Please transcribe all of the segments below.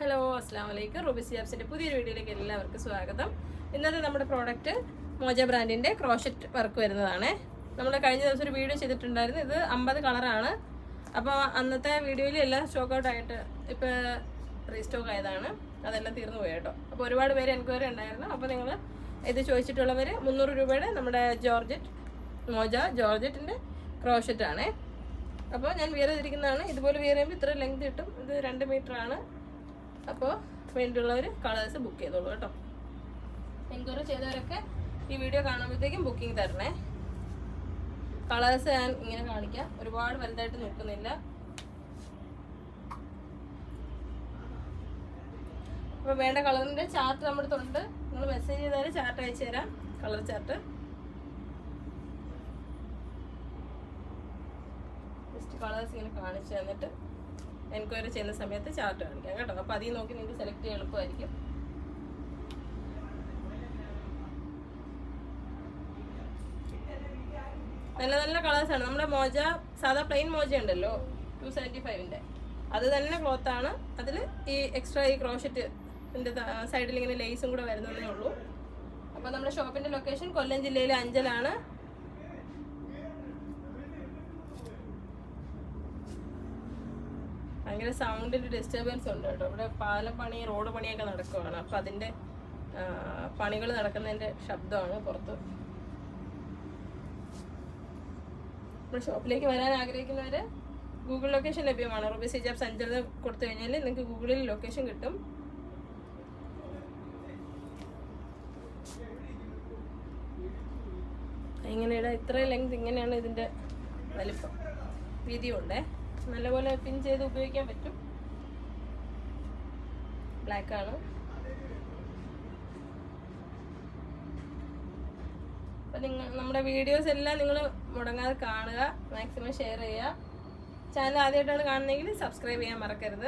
Hello അസ്സലാമു അലൈക്കും. Ruby സിയാബ്സിന്റെ പുതിയൊരു വീഡിയോയിലേക്ക് എല്ലാവർക്കും സ്വാഗതം. ഇന്നത്തെ നമ്മുടെ പ്രോഡക്റ്റ് മോജ ബ്രാൻഡിന്റെ ക്രോഷറ്റ് വർക്ക് വരുന്നതാണ്. നമ്മൾ കഴിഞ്ഞ ദിവസം ഒരു വീഡിയോ ചെയ്തിട്ടുണ്ടായിരുന്നു. ഇത് 50 കളറാണ്. അപ്പോൾ അന്നത്തെ വീഡിയോയിൽ എല്ലാം സ്റ്റോക്ക് ഔട്ട് ആയിട്ട് ഇപ്പോൾ റീസ്റ്റോക്ക് ആയതാണ്. അതെല്ലാം തീർന്നു പോയി കേട്ടോ. അപ്പോൾ ഒരുപാട് പേര് എൻക്വയറി ഉണ്ടായിരുന്നു. അപ്പോൾ നിങ്ങൾ ഇത് ചോദിച്ചിട്ടുള്ളവർ 300 രൂപയുടെ നമ്മുടെ മോജ ജോർജറ്റിന്റെ ക്രോഷറ്റ് ആണ്. അപ്പോൾ ഞാൻ വിയർ ചെയ്തിരിക്കുന്നതാണ്. ഇതുപോലെ വിയർ ചെയ്യുമ്പോൾ ഇത്ര ലെങ്ത് കിട്ടും. ഇത് 2 മീറ്റർ ആണ്. അപ്പോൾ വേണ്ടിയുള്ളവർ കളേഴ്സ് ബുക്ക് ചെയ്തോളൂ കേട്ടോ. എൻക്വയറി ചെയ്തവരൊക്കെ ഈ വീഡിയോ കാണുമ്പോഴത്തേക്കും ബുക്കിംഗ് തരണേ. കളേഴ്സ് ഞാൻ ഇങ്ങനെ കാണിക്കാം. ഒരുപാട് വലുതായിട്ട് നോക്കുന്നില്ല. അപ്പോൾ വേണ്ട കളറിൻ്റെ ചാർട്ട് നമ്മുടെ അടുത്തുണ്ട്. നിങ്ങൾ മെസ്സേജ് ചെയ്താൽ ചാർട്ട് അയച്ചു തരാം. കളർ ചാർട്ട് ജസ്റ്റ് കളേഴ്സ് ഇങ്ങനെ കാണിച്ചു തന്നിട്ട് എൻക്വയറി ചെയ്യുന്ന സമയത്ത് ചാർട്ട് കാണിക്കാം കേട്ടോ. അപ്പോൾ അതിൽ നോക്കി നിങ്ങൾക്ക് സെലക്ട് ചെയ്യാൻ എളുപ്പമായിരിക്കും. നല്ല നല്ല കളേഴ്സാണ്. നമ്മുടെ മോജ സാധാ പ്ലെയിൻ മോജ ഉണ്ടല്ലോ 275ൻ്റെ, അത് തന്നെ ക്ലോത്താണ്. അതിൽ ഈ എക്സ്ട്രാ ഈ ക്രോഷറ്റിൻ്റെ സൈഡിൽ ഇങ്ങനെ ലേസും കൂടെ വരുന്നതേ ഉള്ളൂ. അപ്പോൾ നമ്മുടെ ഷോപ്പിൻ്റെ ലൊക്കേഷൻ കൊല്ലം ജില്ലയിലെ അഞ്ചലാണ്. ഭയങ്കര സൗണ്ടിൻ്റെ ഡിസ്റ്റർബൻസ് ഉണ്ട് കേട്ടോ. ഇവിടെ പാലം പണി, റോഡ് പണിയൊക്കെ നടക്കുകയാണ്. അപ്പോൾ അതിൻ്റെ പണികൾ നടക്കുന്നതിൻ്റെ ശബ്ദമാണ് പുറത്ത്. നമ്മുടെ ഷോപ്പിലേക്ക് വരാൻ ആഗ്രഹിക്കുന്നവർ ഗൂഗിൾ ലൊക്കേഷൻ ലഭ്യമാണ്. റൂബി സിജാബ്സ് അഞ്ചൽ കൊടുത്തു കഴിഞ്ഞാൽ നിങ്ങൾക്ക് ഗൂഗിളിൽ ലൊക്കേഷൻ കിട്ടും. ഇങ്ങനെയുടെ ഇത്രയും ലെങ്ത്, ഇങ്ങനെയാണ് ഇതിൻ്റെ വലിപ്പം. വീതിയുണ്ട്. നല്ലപോലെ പിൻ ചെയ്ത് ഉപയോഗിക്കാൻ പറ്റും. ബ്ലാക്ക് ആണ്. അപ്പം നമ്മുടെ വീഡിയോസ് എല്ലാം നിങ്ങൾ മുടങ്ങാതെ കാണുക, മാക്സിമം ഷെയർ ചെയ്യുക. ചാനൽ ആദ്യമായിട്ടാണ് കാണുന്നതെങ്കിൽ സബ്സ്ക്രൈബ് ചെയ്യാൻ മറക്കരുത്.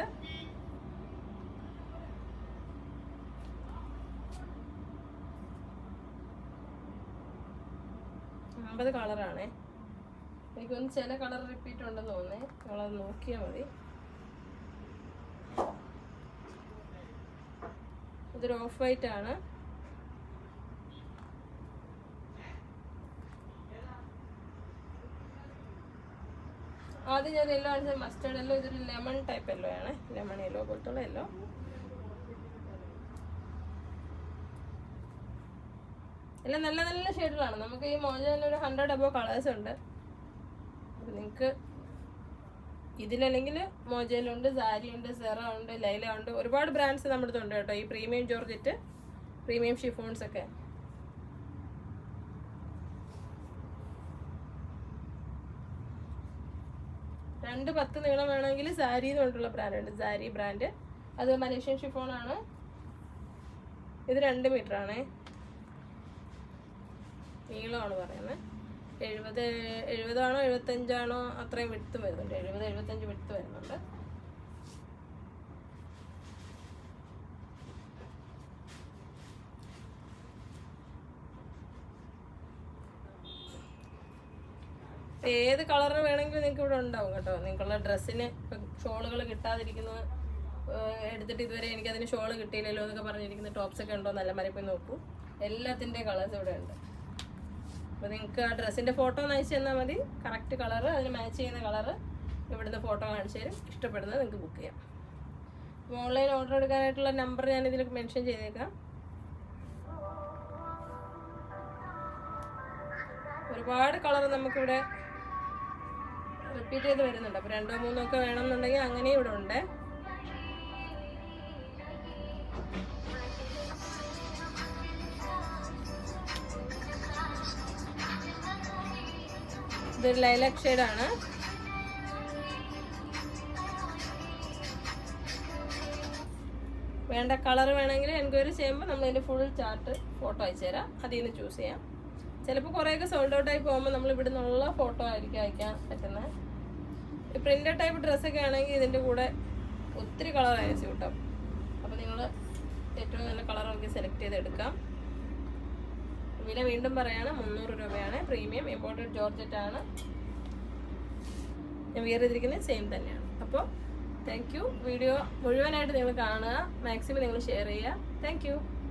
അമ്പത് കളറാണേ. എനിക്കൊന്ന് ചില കളർ റിപ്പീറ്റ് ഉണ്ടെന്ന് തോന്നേ. നിങ്ങളത് നോക്കിയാൽ മതി. ഇതൊരു ഓഫ് വൈറ്റ് ആണ്. ആദ്യം ഞാൻ യെല്ലോ ആണ്, മസ്റ്റേർഡ് യെല്ലോ. ഇതൊരു ലെമൺ ടൈപ്പ് യെല്ലോ ആണ്. ലെമൺ യെല്ലോ പോലത്തുള്ള യെല്ലോ. എല്ലാം നല്ല നല്ല ഷെയ്ഡുകളാണ്. നമുക്ക് ഈ മോജയിൽ ഒരു 100 above കളേഴ്സ് ഉണ്ട്. നിങ്ങൾക്ക് ഇതിലല്ലെങ്കിൽ മോജയിലുണ്ട്, സാരി ഉണ്ട്, സെറ ഉണ്ട്, ലൈല ഉണ്ട്. ഒരുപാട് ബ്രാൻഡ്സ് നമ്മുടെ അടുത്തുണ്ട് കേട്ടോ. ഈ പ്രീമിയം ജോർജറ്റ്, പ്രീമിയം ഷിഫോൺസ് ഒക്കെ. രണ്ട് 10 നീളം വേണമെങ്കിൽ സാരി എന്നുകൊണ്ടുള്ള ബ്രാൻഡ് ഉണ്ട്. സാരി ബ്രാൻഡ്, അത് മലേഷ്യൻ ഷിഫോണാണ്. ഇത് 2 മീറ്റർ ആണേ. നീളമാണ് പറയുന്നത്. 70 ആണോ 75 ആണോ അത്രയും വിടുത്ത് വരുന്നുണ്ട്. 70-75 വിടുത്ത് വരുന്നുണ്ട്. ഏത് കളറിന് വേണമെങ്കിലും നിങ്ങൾക്ക് ഇവിടെ ഉണ്ടാവും കേട്ടോ. നിങ്ങൾക്കുള്ള ഡ്രസ്സിന് ഇപ്പം ഷോളുകൾ കിട്ടാതിരിക്കുന്നത് എടുത്തിട്ട് ഇതുവരെ എനിക്കതിന് ഷോള് കിട്ടിയില്ലല്ലോ എന്നൊക്കെ പറഞ്ഞിരിക്കുന്ന ടോപ്സൊക്കെ ഉണ്ടോ നല്ല മരം പോയി നോക്കൂ. എല്ലാത്തിൻ്റെ കളേഴ്സ് ഇവിടെ ഉണ്ട്. അപ്പോൾ നിങ്ങൾക്ക് ആ ഡ്രസ്സിൻ്റെ ഫോട്ടോ ഒന്ന് അയച്ചു തന്നാൽ മതി. കറക്റ്റ് കളറ്, അതിന് മാച്ച് ചെയ്യുന്ന കളറ് ഇവിടുന്ന് ഫോട്ടോ കാണിച്ചു തരും. ഇഷ്ടപ്പെടുന്നത് നിങ്ങൾക്ക് ബുക്ക് ചെയ്യാം. അപ്പോൾ ഓൺലൈൻ ഓർഡർ എടുക്കാനായിട്ടുള്ള നമ്പർ ഞാനിതിൽ മെൻഷൻ ചെയ്തേക്കാം. ഒരുപാട് കളർ നമുക്കിവിടെ റിപ്പീറ്റ് ചെയ്ത് വരുന്നുണ്ട്. അപ്പോൾ 2-3 ഒക്കെ വേണമെന്നുണ്ടെങ്കിൽ അങ്ങനെയും ഇവിടെ ഉണ്ട്. ഇതൊരു ലൈലാക്ക് ഷെയ്ഡാണ്. വേണ്ട കളർ വേണമെങ്കിൽ എൻക്വയറി ചെയ്യുമ്പോൾ നമ്മളതിൻ്റെ ഫുൾ ചാർട്ട് ഫോട്ടോ അയച്ചു തരാം. അതിൽ നിന്ന് ചൂസ് ചെയ്യാം. ചിലപ്പോൾ കുറേയൊക്കെ സോൾഡ് ഔട്ടായി പോകുമ്പോൾ നമ്മൾ ഇവിടെ നിന്നുള്ള ഫോട്ടോ ആയിരിക്കും അയക്കാൻ പറ്റുന്നത്. ഈ പ്രിൻ്റഡ് ടൈപ്പ് ഡ്രസ്സൊക്കെ ആണെങ്കിൽ ഇതിൻ്റെ കൂടെ ഒത്തിരി കളർ അയച്ചു കിട്ടും. അപ്പോൾ നിങ്ങൾ ഏറ്റവും നല്ല കളർ നോക്കി സെലക്ട് ചെയ്തെടുക്കാം. വില വീണ്ടും പറയാണ് 300 രൂപയാണ്. പ്രീമിയം ഇമ്പോർട്ടഡ് ജോർജറ്റ് ആണ്. ഞാൻ വിയർ ചെയ്തിരിക്കുന്നത് സെയിം തന്നെയാണ്. അപ്പോൾ താങ്ക് യു. വീഡിയോ മുഴുവനായിട്ട് നിങ്ങൾ കാണുക, മാക്സിമം നിങ്ങൾ ഷെയർ ചെയ്യുക. Thank U.